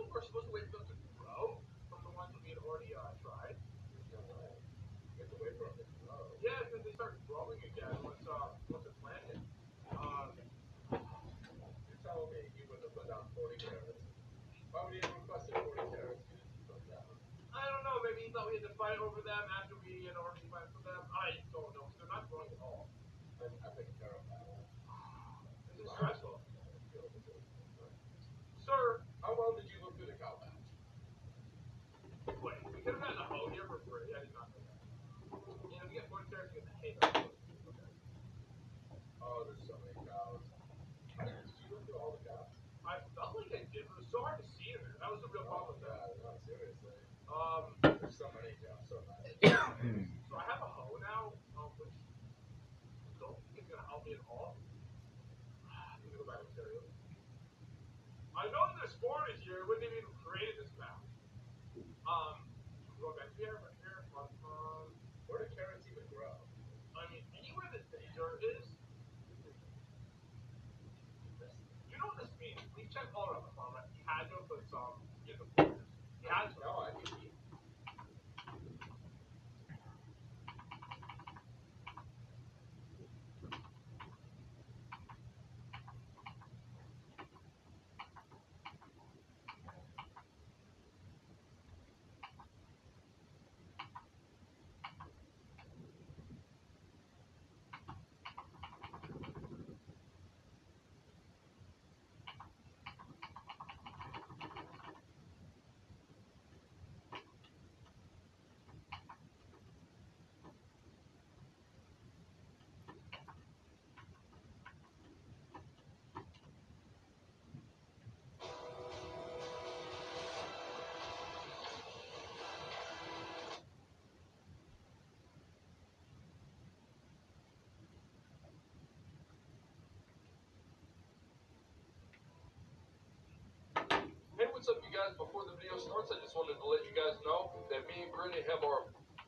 we're supposed to wait for them to grow from the ones that we had already tried. You have to wait for them to grow. Yeah, because they start growing again once it's planted. You're telling me he wouldn't have put down 40 carrots. Why would he have requested 40 carrots if he didn't put them down? I don't know. Maybe he thought we had to fight over them after we had already went for them. I don't know. They're not growing at all. I think carrot battle. This is stressful. Sir, how well did you look through the cow patch? Wait, we could have gotten a hoe here for free. I did not know that. You know, if you get 40 carrots, you get the hay. Okay. Oh, there's so many cows. Did you look through all the cows? I felt like I did, but it was so hard to see them. That was the real problem with that. No, seriously. There's so many cows, so many. So I have a hoe now, which I don't think is going to help me at all. I need to go back and tell you. I know that there's spores here. I wouldn't have even created this map. Go back here, right here. Where do carrots even grow? I mean, anywhere that the dirt is. You know what this means? We've checked all around the farm. Right? He had to put some in the borders. He had to. No, I think he. Hey, what's up, you guys? Before the video starts, I just wanted to let you guys know that me and Granny have our...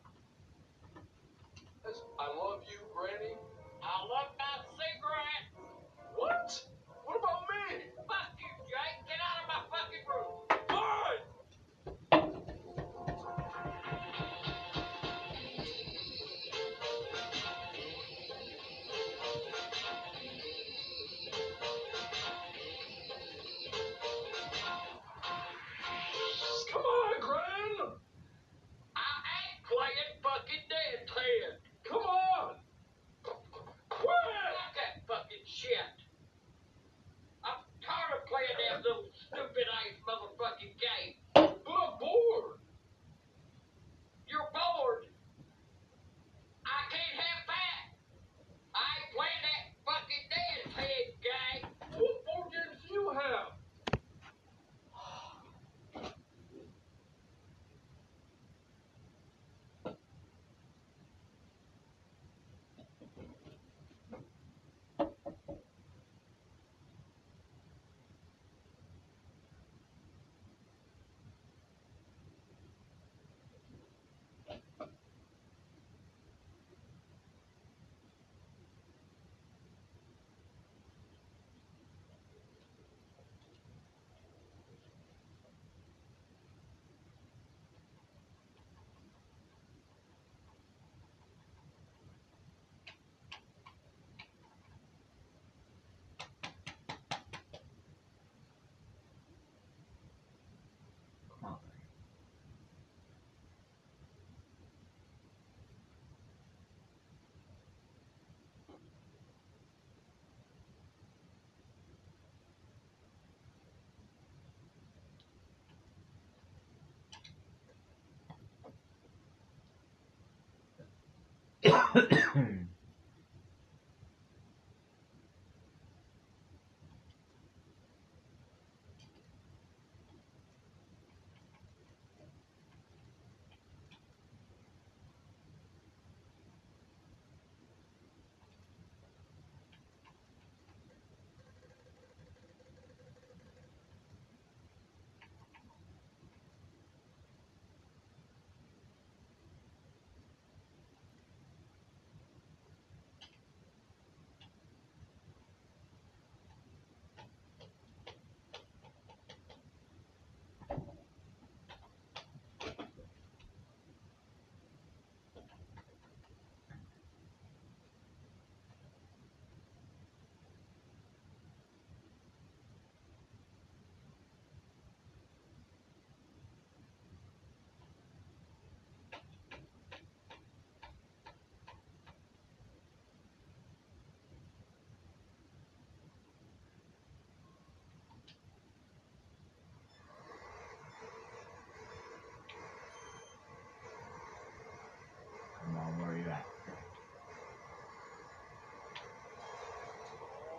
I love you, Granny. I love my cigarette. What? What about me? Fuck you, Jake. Get out of my fucking room. Fine! Come on, Gran! I ain't playing fucking dead, Ted. Come on! Gran! Fuck that fucking shit. I'm tired of playing that little stupid ass motherfucking game. But I'm bored! You're bored. I can't have that. I ain't playing that fucking dead, Ted game. What board games do you have?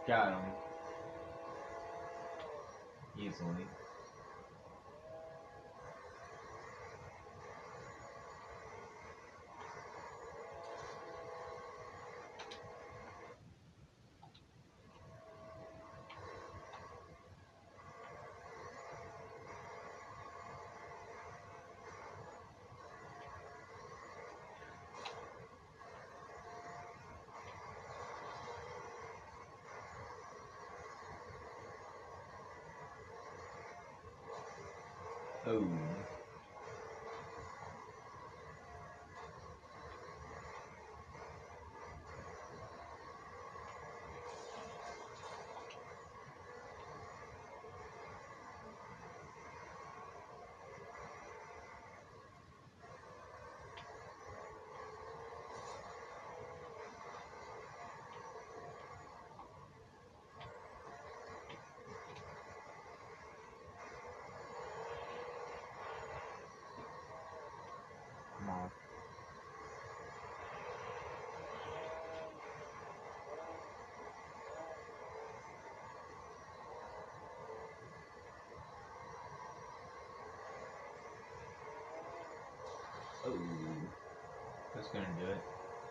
Got him. Easily. Oh. Come on. Oh. That's gonna do it.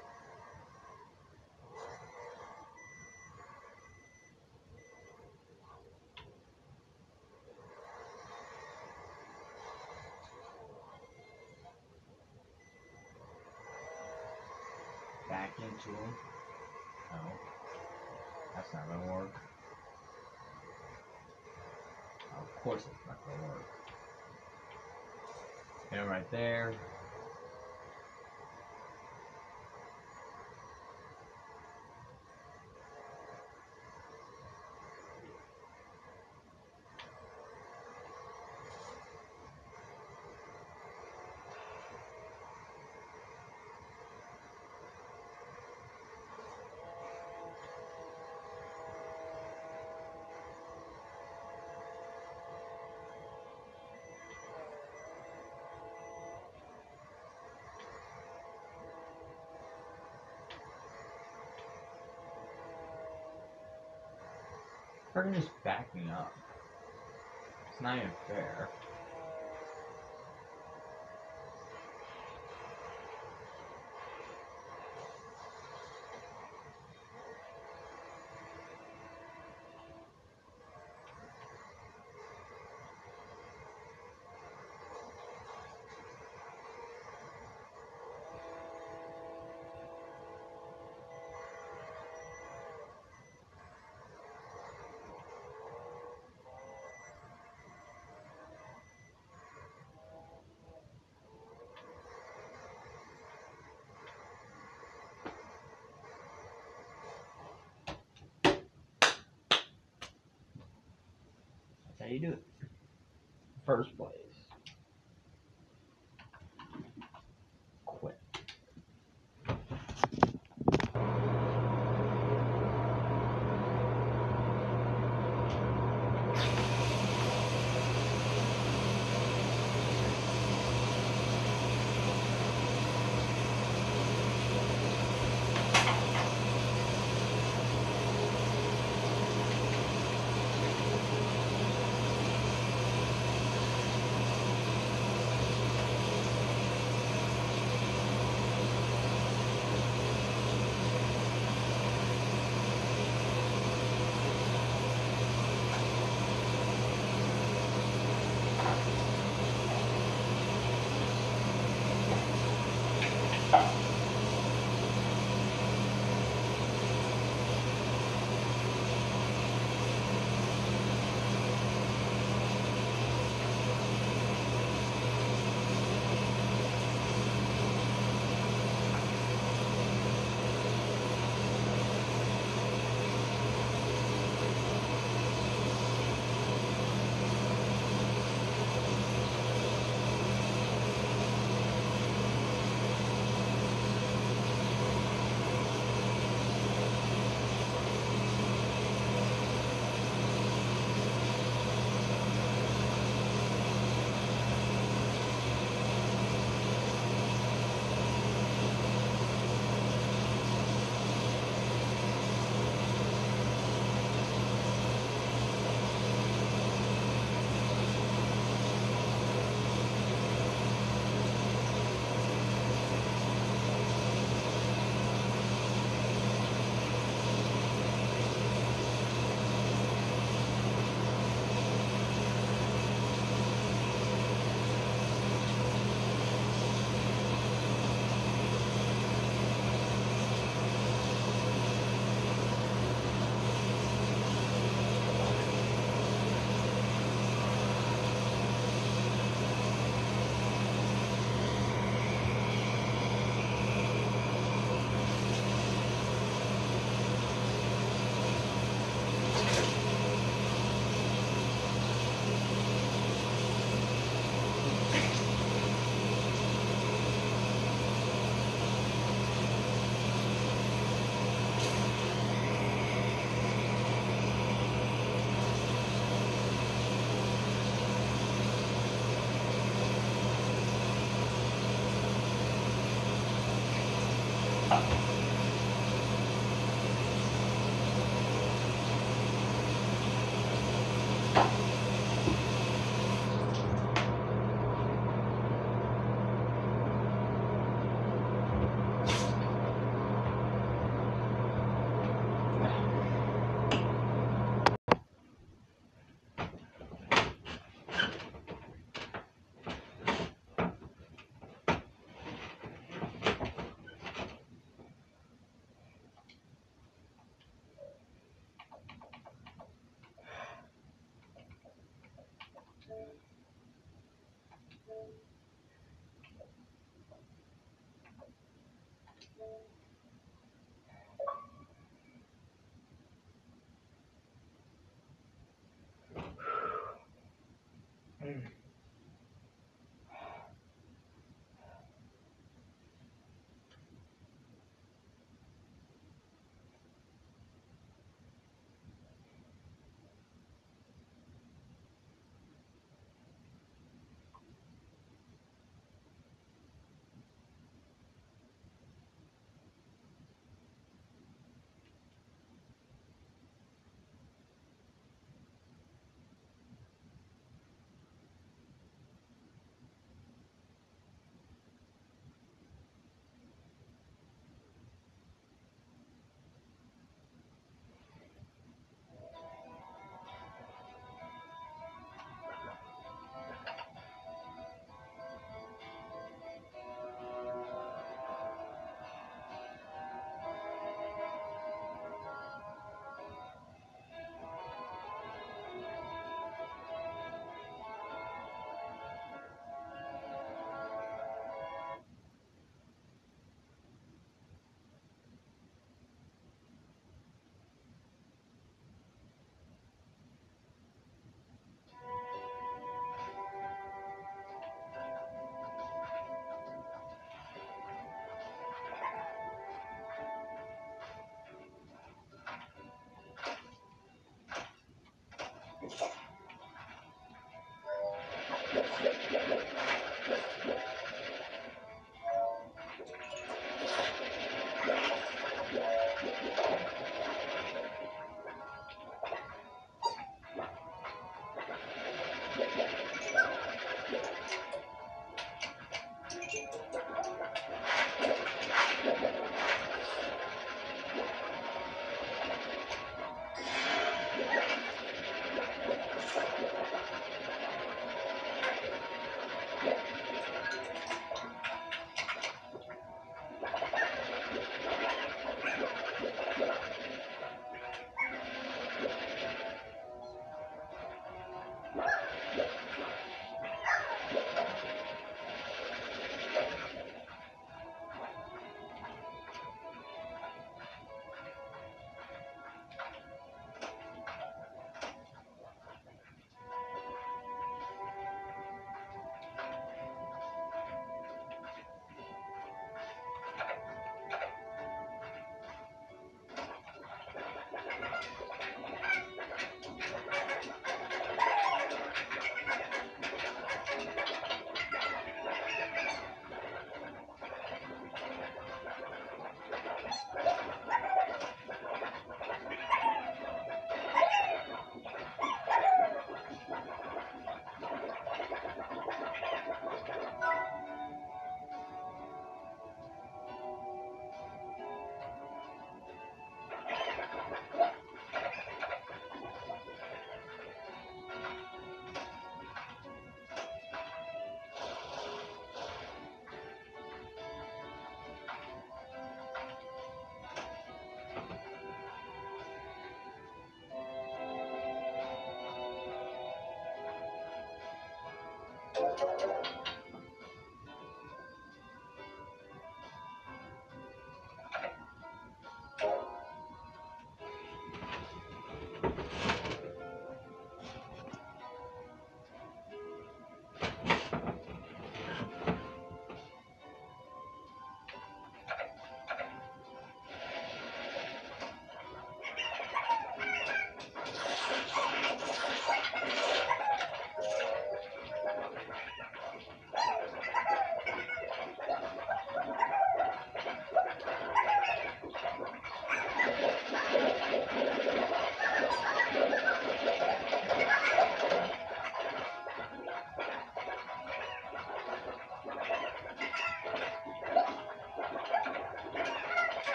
Back into him. No. That's not gonna work. Of course it's not gonna work. And right there. Freaking just backing up. It's not even fair. That's how you do it. First place. Quit.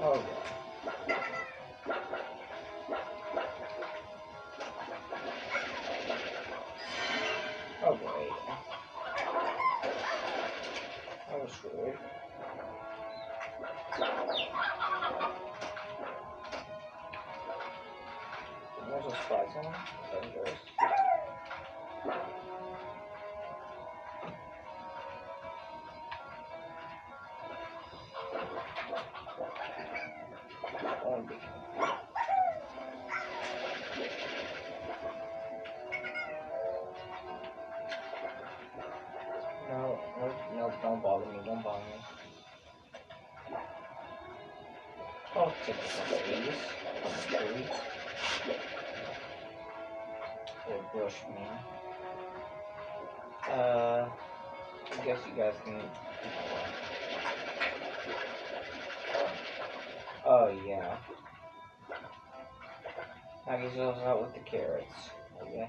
Oh, oh boy. That was weird. There's a spy zone. Dangerous. No, don't bother me, don't bother me. I'll take this one, please. Or brush me. I guess you guys can. Oh, yeah. I guess I'll out with the carrots, I guess.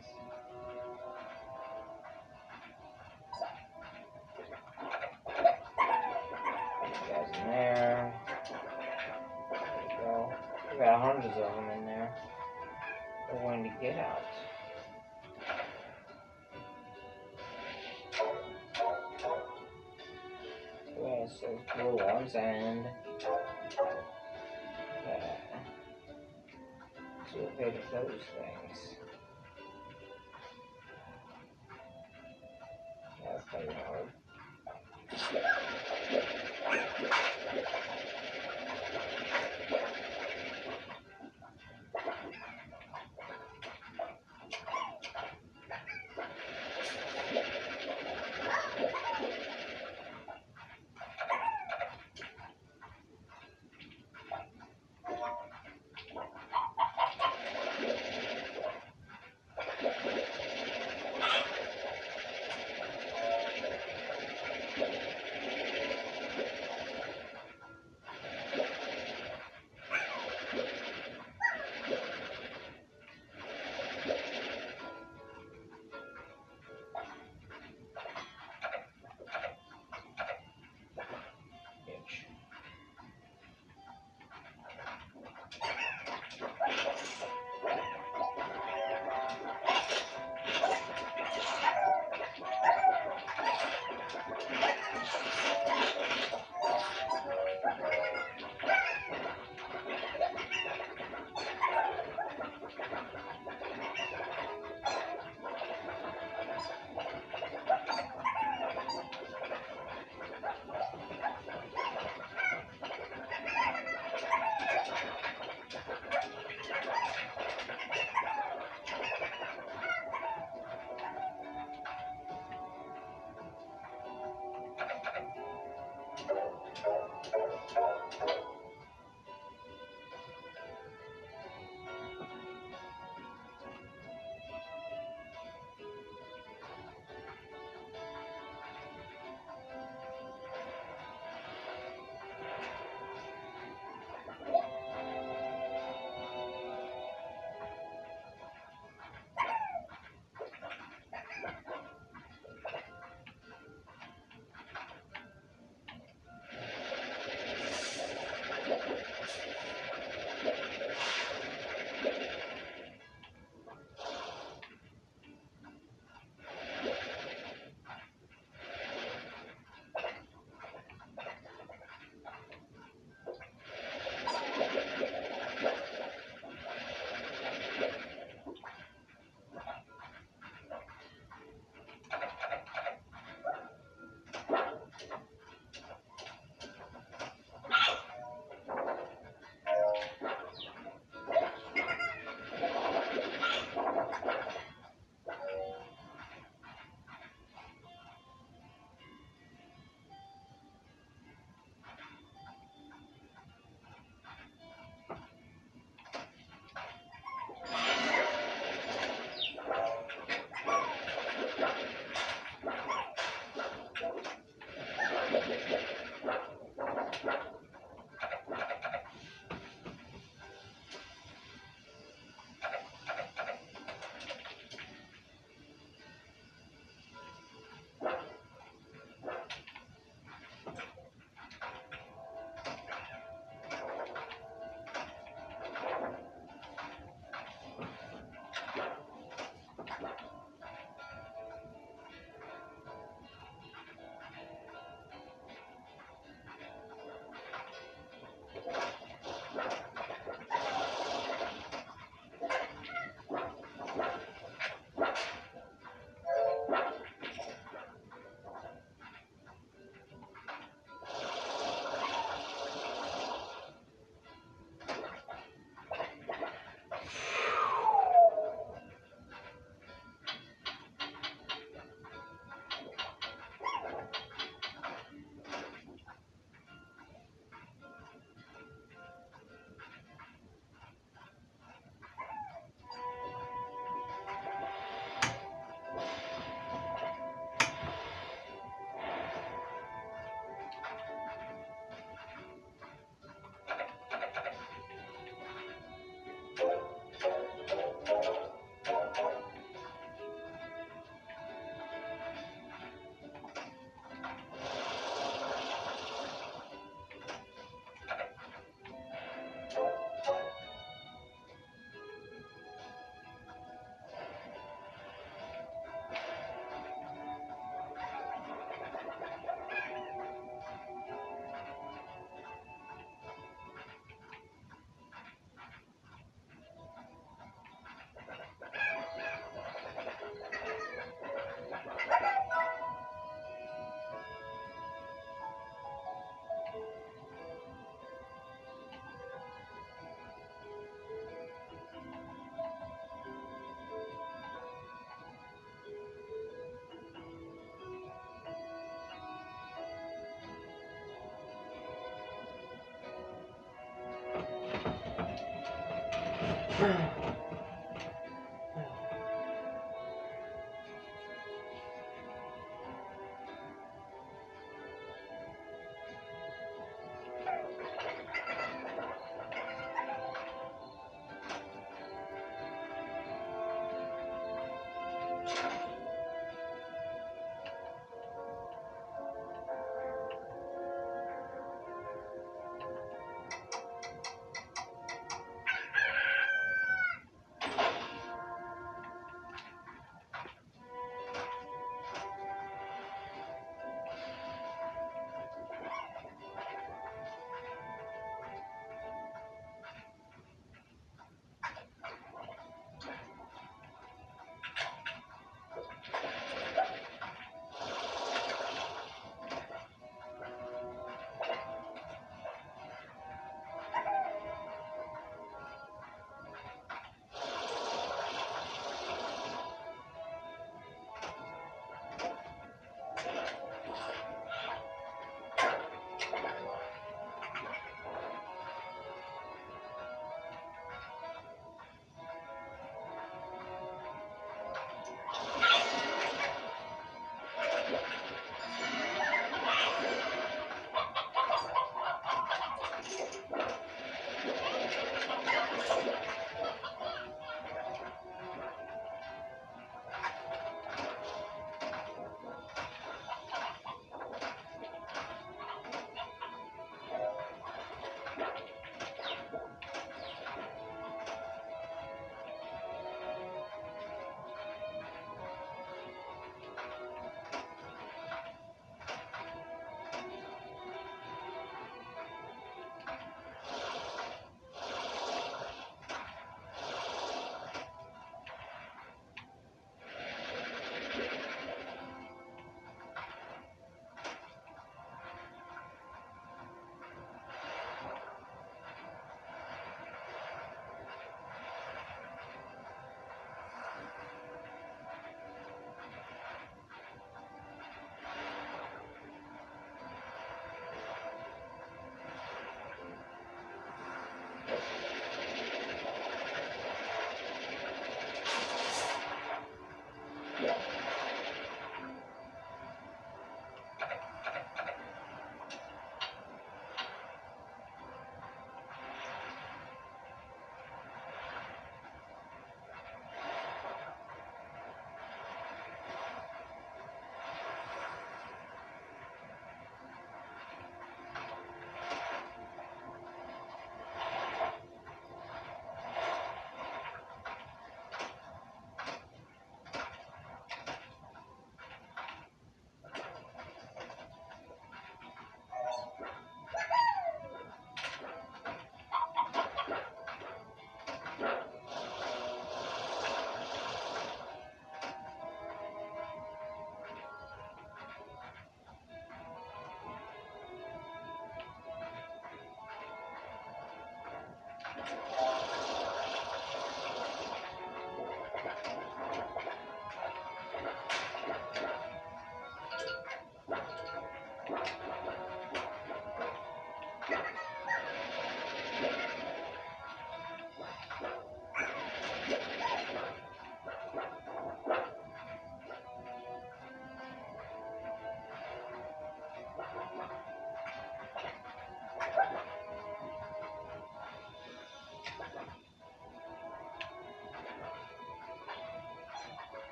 Guys in there. There we go. We got hundreds of them in there. They're going to get out. Yes, those blue ones and so we'll pay to those things. That's pretty hard.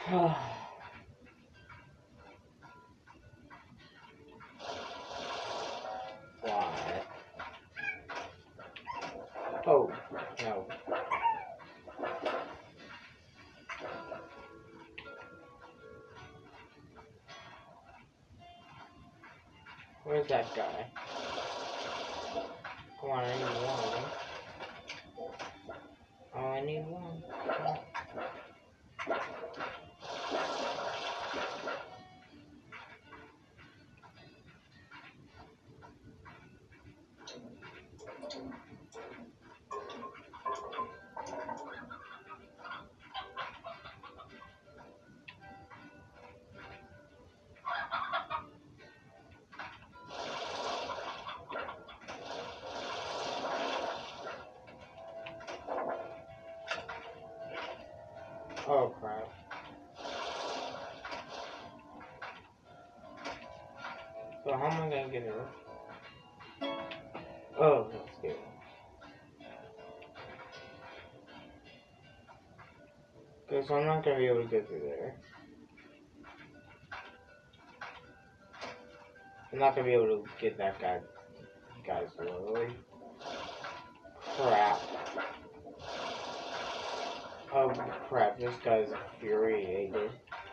Why? Oh, no. Where's that guy? Come on, I need one. Oh, I need one. Oh crap. So how am I gonna get her? Oh, that's good. Okay, so I'm not gonna be able to get through there. I'm not gonna be able to get that guy's delivery. Crap. Oh crap, this guy's infuriated.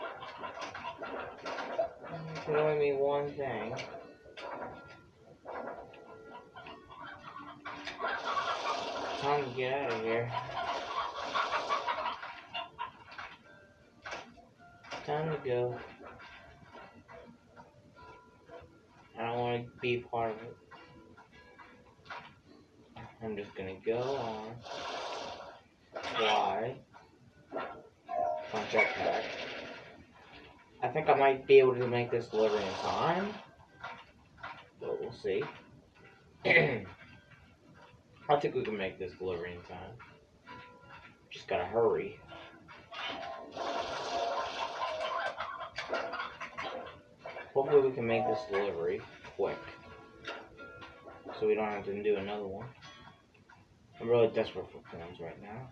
It can only mean one thing. Time to get out of here. Time to go. I don't want to be part of it. I'm just gonna go on. Fly. On jetpack. I think I might be able to make this delivery in time. But we'll see. I think we can make this delivery in time. Just gotta hurry. Hopefully we can make this delivery quick. So we don't have to do another one. I'm really desperate for coins right now.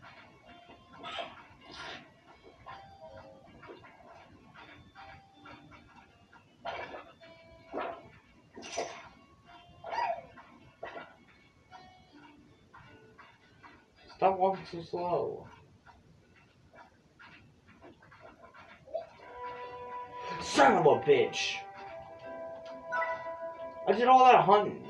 Stop walking so slow. Son of a bitch! I did all that hunting.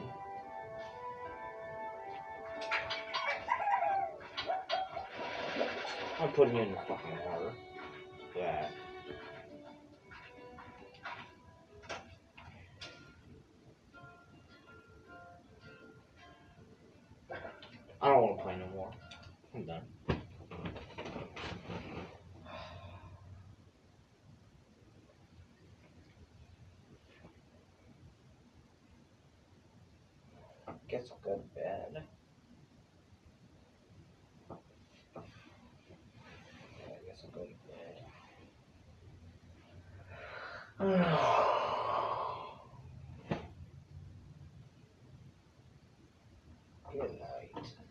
I'm putting you in the fucking water. Yeah. I don't want to play no more. I'm done. Guess I'll go to bed. Yeah, I guess I'll go to bed. Good night.